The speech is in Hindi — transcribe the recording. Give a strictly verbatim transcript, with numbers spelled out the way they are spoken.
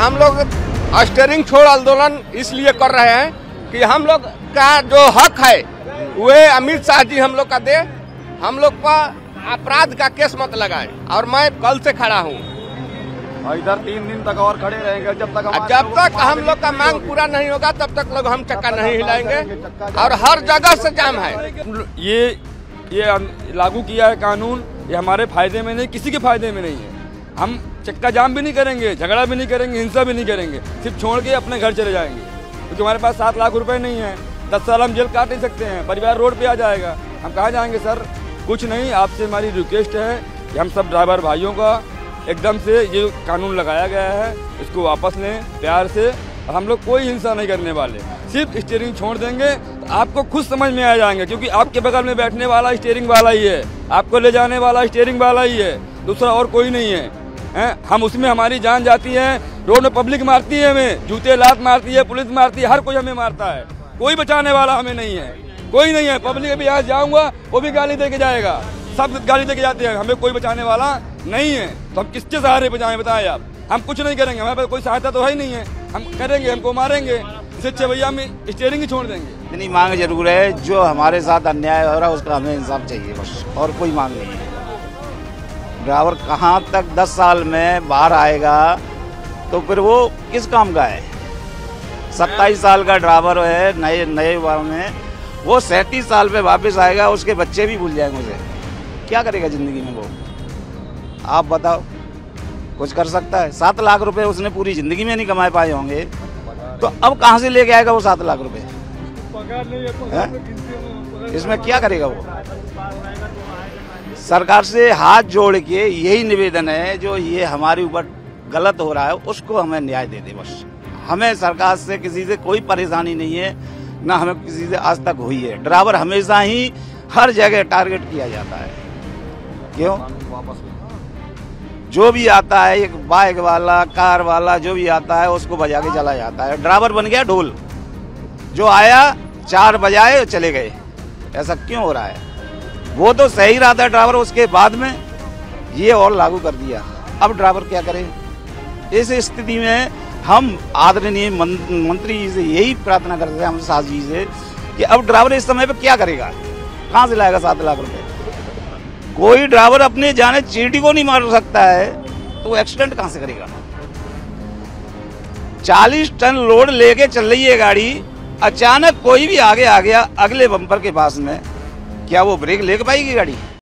हम लोग स्टीयरिंग छोड़ आंदोलन इसलिए कर रहे हैं कि हम लोग का जो हक है वे अमित शाह जी हम लोग का दे, हम लोग पर अपराध का केस मत लगाए। और मैं कल से खड़ा हूँ, इधर तीन दिन तक और खड़े रहेंगे जब तक जब तक हम लोग का मांग पूरा नहीं होगा तब तक लोग हम चक्का नहीं हिलाएंगे। और हर जगह से जाम है। ये ये लागू किया है कानून, ये हमारे फायदे में नहीं, किसी के फायदे में नहीं है। हम चक्का जाम भी नहीं करेंगे, झगड़ा भी नहीं करेंगे, हिंसा भी नहीं करेंगे, सिर्फ छोड़ के अपने घर चले जाएंगे। क्योंकि हमारे पास सात लाख रुपए नहीं है, दस साल हम जेल काट नहीं सकते हैं, परिवार रोड पे आ जाएगा। हम कहाँ जाएंगे सर? कुछ नहीं, आपसे हमारी रिक्वेस्ट है कि हम सब ड्राइवर भाइयों का एकदम से ये कानून लगाया गया है, इसको वापस लें प्यार से। और हम लोग कोई हिंसा नहीं करने वाले, सिर्फ स्टीयरिंग छोड़ देंगे तो आपको खुद समझ में आ जाएंगे। क्योंकि आपके बगल में बैठने वाला स्टीयरिंग वाला ही है, आपको ले जाने वाला स्टीयरिंग वाला ही है, दूसरा और कोई नहीं है, हैं? हम उसमें हमारी जान जाती है, रोड में पब्लिक मारती है हमें, जूते लात मारती है, पुलिस मारती है, हर कोई हमें मारता है, कोई बचाने वाला हमें नहीं है, कोई नहीं है। पब्लिक अभी यहाँ जाऊँगा वो भी गाली दे के जाएगा, सब गाली दे के जाते हैं, हमें कोई बचाने वाला नहीं है। तो हम किसके सहारे पे जाएं बताएं आप? हम कुछ नहीं करेंगे, हमारे पास कोई सहायता तो है ही नहीं है। हम करेंगे, हमको मारेंगे, इससे अच्छे भैया हम स्टीयरिंग ही छोड़ देंगे। इतनी मांग जरूर है, जो हमारे साथ अन्याय हो रहा है उसका हमें इंसाफ चाहिए बस, और कोई मांग नहीं है। ड्राइवर कहाँ तक दस साल में बाहर आएगा तो फिर वो किस काम का है? सत्ताईस साल का ड्राइवर है नए नए युवा में, वो सैंतीस साल पे वापस आएगा, उसके बच्चे भी भूल जाएंगे उसे, क्या करेगा जिंदगी में वो? आप बताओ, कुछ कर सकता है? सात लाख रुपए उसने पूरी जिंदगी में नहीं कमाए पाए होंगे, तो अब कहाँ से लेके आएगा वो सात लाख रुपए? इसमें क्या करेगा वो? सरकार से हाथ जोड़ के यही निवेदन है, जो ये हमारे ऊपर गलत हो रहा है उसको हमें न्याय दे दे बस। हमें सरकार से किसी से कोई परेशानी नहीं है, ना हमें किसी से आज तक हुई है। ड्राइवर हमेशा ही हर जगह टारगेट किया जाता है। क्यों? जो भी आता है, एक बाइक वाला, कार वाला, जो भी आता है उसको बजा के चला जाता है। ड्राइवर बन गया ढोल, जो आया चार बजाए चले गए। ऐसा क्यों हो रहा है? वो तो सही रहा था ड्राइवर, उसके बाद में ये और लागू कर दिया। अब ड्राइवर क्या करे? इस स्थिति में हम आदरणीय मंत्री जी से यही प्रार्थना करते हैं, हम सास जी से, कि अब ड्राइवर इस समय पे क्या करेगा? कहाँ से लाएगा सात लाख रुपए? कोई ड्राइवर अपने जाने चींटी को नहीं मार सकता है तो एक्सीडेंट कहाँ से करेगा? चालीस टन लोड लेके चल रही है गाड़ी, अचानक कोई भी आगे आ गया अगले बम्पर के पास में, क्या वो ब्रेक ले पाएगी गाड़ी?